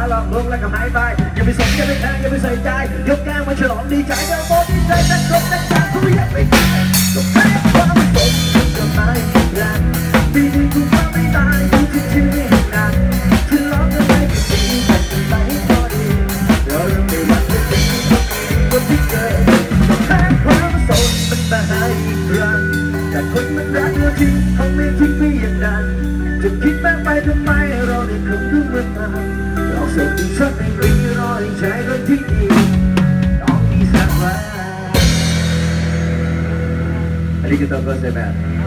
หลอกลวงแล้วก็หายไปอย่าไปสนอย่าไปแทงอย่าไปใส่ใจยกแก้วมาฉลองดีใจเดี๋ยวโบดีใจแต่กดแต่การทุกอย่างไม่ได้ก็แค่ความสนก็ตายรักปีนี้กูก็ไม่ตายกูจะชื่อให้นานคือร้องกันไปก็ดีแต่กันไปก็ดีเราไม่รักจะดีคนที่เกิดก็แค่ความสนมันตายอีกครั้งแต่คนมันรักเราจริงเขาไม่ทิ้งพี่อย่างนั้นจะคิดแม่ไปทำไมเราได้คงทุกเรื่องมาเราส่งที่ชอบในกรีรอให้ใจคนที่ดีต้องมีสักวันอันนี้คือตัวก็เซแบบ